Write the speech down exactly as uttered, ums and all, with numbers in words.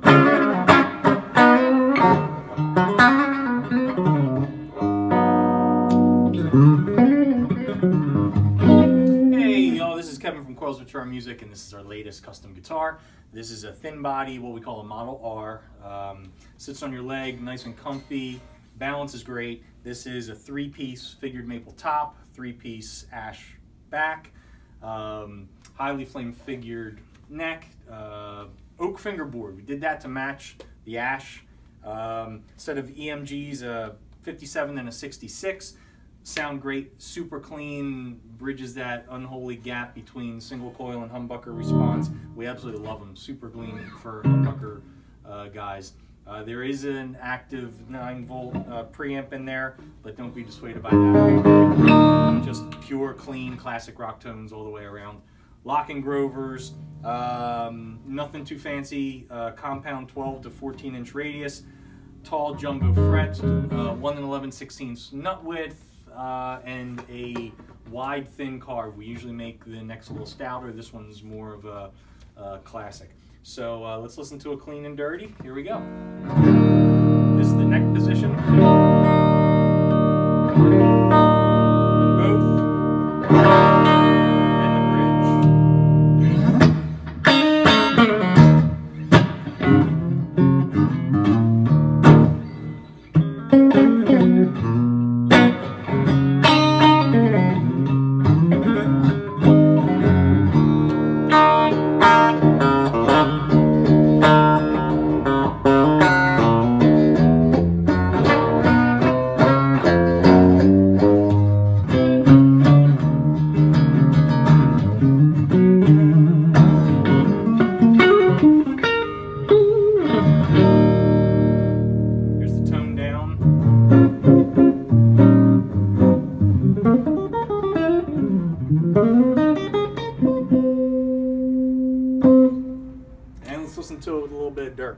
From Coyle Guitars Music, and this is our latest custom guitar. This is a thin body, what we call a Model R. Um, sits on your leg, nice and comfy. Balance is great. This is a three-piece figured maple top, three-piece ash back, um, highly flame figured neck, uh, oak fingerboard. We did that to match the ash. Um, instead of E M Gs, a fifty-seven and a sixty-six. Sound great, super clean, bridges that unholy gap between single coil and humbucker response. We absolutely love them, super clean for humbucker uh, guys. Uh, there is an active nine volt uh, preamp in there, but don't be dissuaded by that. Just pure, clean, classic rock tones all the way around. Lock and Grovers, um, nothing too fancy, uh, compound twelve to fourteen inch radius, tall jumbo fret, uh, one and eleven sixteenths nut width, Uh, and a wide thin carve. We usually make the neck's a little stouter. This one's more of a, a classic. So uh, let's listen to a clean and dirty. Here we go. This is the neck position. And let's listen to it with a little bit of dirt.